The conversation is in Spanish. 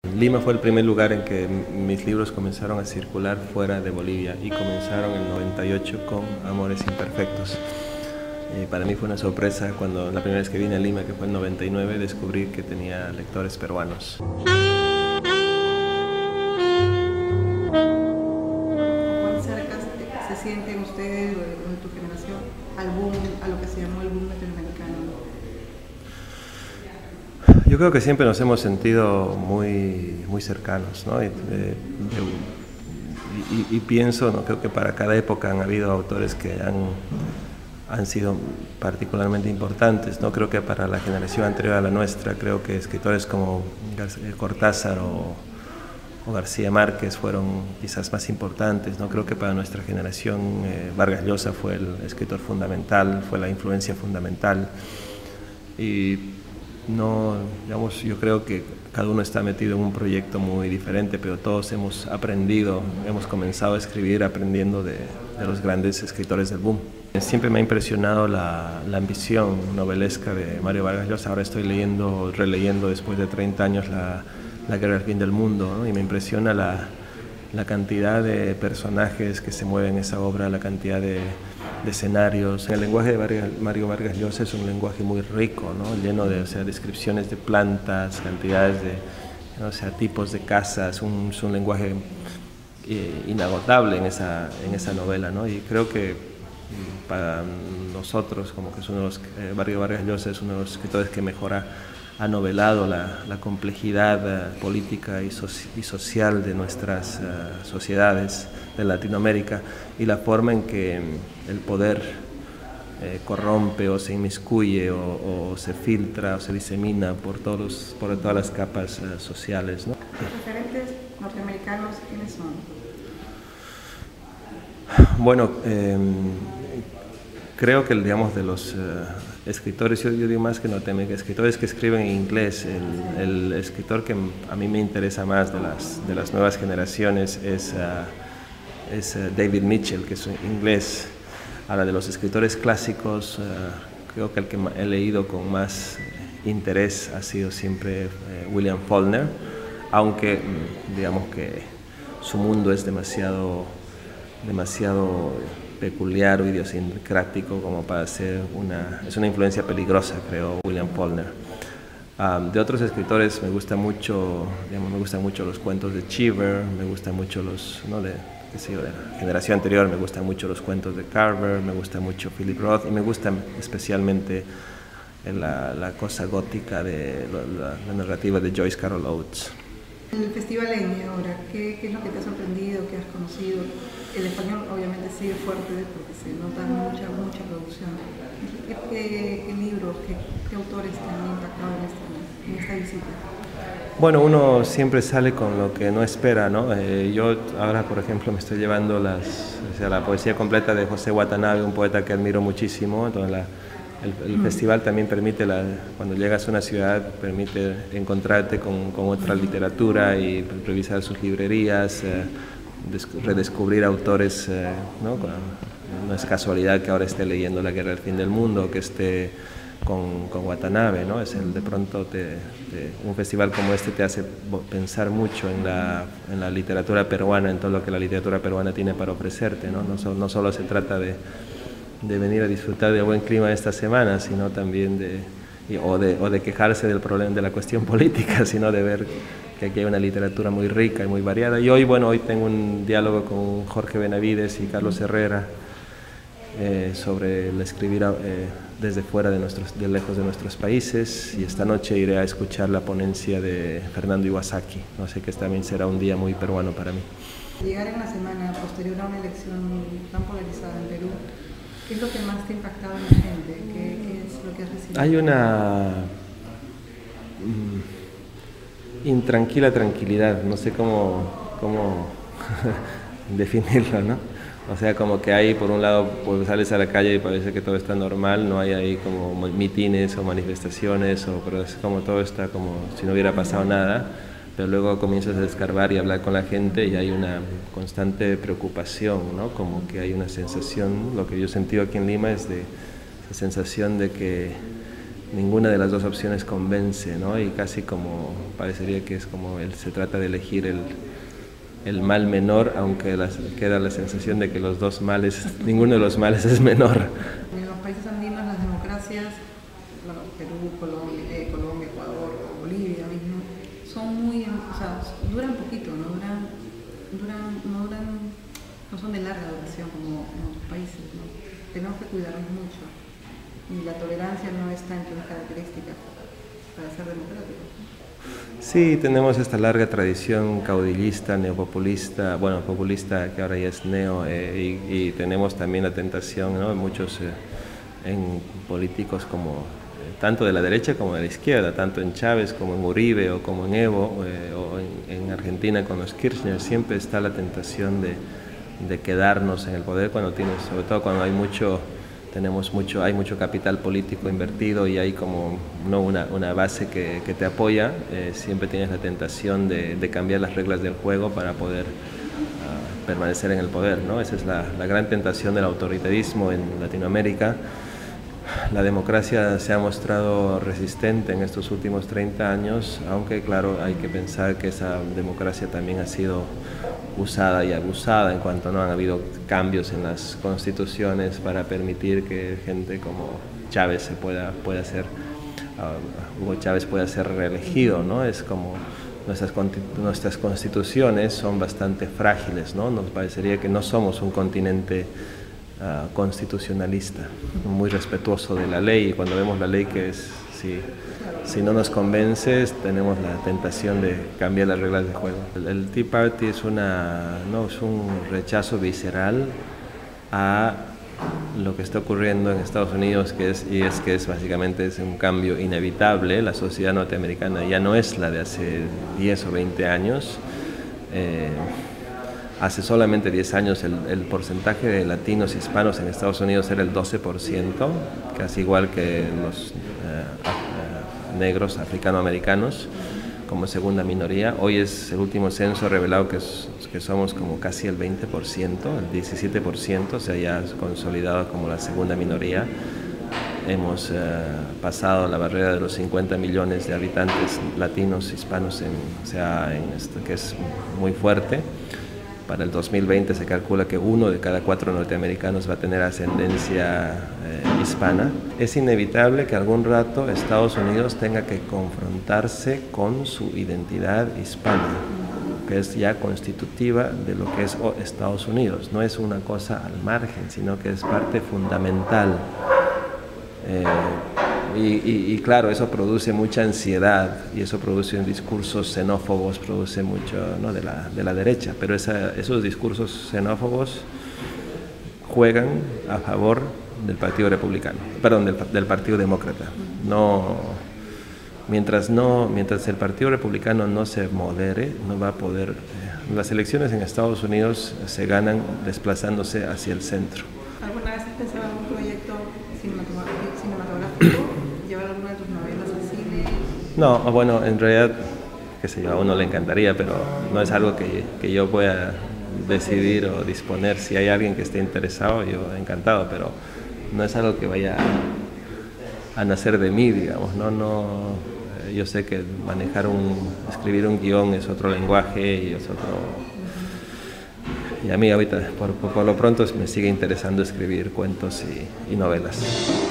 Lima fue el primer lugar en que mis libros comenzaron a circular fuera de Bolivia y comenzaron en el 98 con Amores Imperfectos. Para mí fue una sorpresa cuando la primera vez que vine a Lima, que fue en 99, descubrí que tenía lectores peruanos. ¿Cuán cerca se sienten ustedes o de tu generación a lo que se llamó el boom latinoamericano? Yo creo que siempre nos hemos sentido muy cercanos, ¿no? Y pienso, ¿no? Creo que para cada época han habido autores que han sido particularmente importantes, ¿no? Creo que para la generación anterior a la nuestra, creo que escritores como Cortázar o García Márquez fueron quizás más importantes, ¿no? Creo que para nuestra generación Vargas Llosa fue el escritor fundamental, fue la influencia fundamental. Y no, digamos, yo creo que cada uno está metido en un proyecto muy diferente, pero todos hemos aprendido, hemos comenzado a escribir aprendiendo de los grandes escritores del boom. Siempre me ha impresionado la ambición novelesca de Mario Vargas Llosa. Ahora estoy releyendo después de 30 años La Guerra del Fin del Mundo, ¿no? Y me impresiona la cantidad de personajes que se mueven en esa obra, la cantidad de escenarios. El lenguaje de Mario Vargas Llosa es un lenguaje muy rico, ¿no? Lleno de descripciones de plantas, cantidades de tipos de casas, es un lenguaje inagotable en esa novela, ¿no? Y creo que para nosotros, como que es uno de los, Mario Vargas Llosa es uno de los escritores que mejor ha novelado la complejidad política y social de nuestras sociedades de Latinoamérica y la forma en que el poder corrompe o se inmiscuye o se filtra o se disemina por todas las capas sociales, ¿no? ¿Los referentes norteamericanos quiénes son? Bueno, creo que, digamos, de los escritores, yo digo más que norteamericanos, escritores que escriben en inglés, el escritor que a mí me interesa más de las nuevas generaciones es David Mitchell, que es inglés. Ahora, de los escritores clásicos, creo que el que he leído con más interés ha sido siempre William Faulkner, aunque digamos que su mundo es demasiado peculiar o idiosincrático como para ser es una influencia peligrosa, creo, William Faulkner. De otros escritores me gustan mucho los cuentos de Cheever, me gustan mucho de la generación anterior, me gustan mucho los cuentos de Carver, me gusta mucho Philip Roth y me gusta especialmente la cosa gótica de la narrativa de Joyce Carol Oates. El Festival ENE ahora, ¿qué es lo que te ha sorprendido, qué has conocido? El español obviamente sigue fuerte porque se nota mucha producción. ¿Qué libros, qué autores te han impactado en esta visita? Bueno, uno siempre sale con lo que no espera, ¿no? Yo ahora, por ejemplo, me estoy llevando la poesía completa de José Watanabe, un poeta que admiro muchísimo. Entonces el festival también permite, cuando llegas a una ciudad, permite encontrarte con otra literatura y revisar sus librerías, redescubrir autores, ¿no? No es casualidad que ahora esté leyendo La Guerra del Fin del Mundo, que esté con Watanabe, ¿no? De pronto un festival como este te hace pensar mucho en la literatura peruana, en todo lo que la literatura peruana tiene para ofrecerte, ¿no? No solo se trata de venir a disfrutar del buen clima esta semana, sino también de quejarse del problema de la cuestión política, sino de ver que aquí hay una literatura muy rica y muy variada. Y hoy tengo un diálogo con Jorge Benavides y Carlos Herrera sobre el escribir desde fuera de lejos de nuestros países, y esta noche iré a escuchar la ponencia de Fernando Iwasaki. No sé, que también será un día muy peruano para mí. Llegar en una semana posterior a una elección tan polarizada en Perú, ¿qué es lo que más te ha impactado en la gente? ¿Qué es lo que has recibido? Hay una intranquila tranquilidad, no sé cómo definirlo, ¿no? O sea, como que hay, por un lado, pues sales a la calle y parece que todo está normal, no hay ahí como mitines o manifestaciones, pero es como todo está como si no hubiera pasado nada, pero luego comienzas a escarbar y hablar con la gente y hay una constante preocupación, ¿no? Como que hay una sensación, lo que yo he sentido aquí en Lima es esa sensación de ninguna de las dos opciones convence, ¿no? Y casi como parecería que es como se trata de elegir el mal menor, aunque queda la sensación de que los dos males, ninguno de los males es menor. En los países andinos las democracias, bueno, Perú, Colombia, Ecuador, Bolivia mismo, son muy, o sea, duran poquito, no son de larga duración como en otros países, ¿no? Tenemos que cuidarnos mucho y la tolerancia no está entre las características para ser democráticos. Sí, tenemos esta larga tradición caudillista, neopopulista, bueno, populista que ahora ya es neo, y tenemos también la tentación, ¿no? Muchos en políticos como tanto de la derecha como de la izquierda, tanto en Chávez como en Uribe o como en Evo, o en Argentina con los Kirchner, siempre está la tentación de quedarnos en el poder cuando tienes, sobre todo cuando hay mucho capital político invertido y hay como no una base que te apoya, siempre tienes la tentación de cambiar las reglas del juego para poder permanecer en el poder, ¿no? Esa es la gran tentación del autoritarismo en Latinoamérica. La democracia se ha mostrado resistente en estos últimos 30 años, aunque claro, hay que pensar que esa democracia también ha sido usada y abusada en cuanto no han habido cambios en las constituciones para permitir que gente como Chávez Hugo Chávez pueda ser reelegido, ¿no? Es como nuestras constituciones son bastante frágiles, ¿no? Nos parecería que no somos un continente constitucionalista, muy respetuoso de la ley, y cuando vemos la ley que es, si no nos convence, tenemos la tentación de cambiar las reglas de juego. El Tea Party es un rechazo visceral a lo que está ocurriendo en Estados Unidos, que es básicamente un cambio inevitable. La sociedad norteamericana ya no es la de hace 10 o 20 años. Hace solamente 10 años el porcentaje de latinos y hispanos en Estados Unidos era el 12%, casi igual que los negros africanoamericanos como segunda minoría. Hoy el último censo ha revelado que somos como casi el 20%, el 17%, se haya consolidado como la segunda minoría. Hemos pasado la barrera de los 50 millones de habitantes latinos, hispanos, que es muy fuerte. Para el 2020 se calcula que 1 de cada 4 norteamericanos va a tener ascendencia hispana. Es inevitable que algún rato Estados Unidos tenga que confrontarse con su identidad hispana, que es ya constitutiva de lo que es Estados Unidos. No es una cosa al margen, sino que es parte fundamental. Y claro, eso produce mucha ansiedad y eso produce discursos xenófobos, produce mucho, ¿no?, de la derecha, pero esos discursos xenófobos juegan a favor del Partido Republicano, perdón, del Partido Demócrata. Mientras el Partido Republicano no se modere, no va a poder. Las elecciones en Estados Unidos se ganan desplazándose hacia el centro. ¿Alguna vez has pensado en un proyecto cinematográfico? ¿Llevar alguna de tus novelas al cine? No, bueno, en realidad, qué sé yo, a uno le encantaría, pero no es algo que yo pueda decidir o disponer. Si hay alguien que esté interesado, yo encantado, pero no es algo que vaya a nacer de mí, digamos, no. Yo sé que escribir un guión es otro lenguaje y es otro. Y a mí ahorita, por lo pronto, me sigue interesando escribir cuentos y novelas.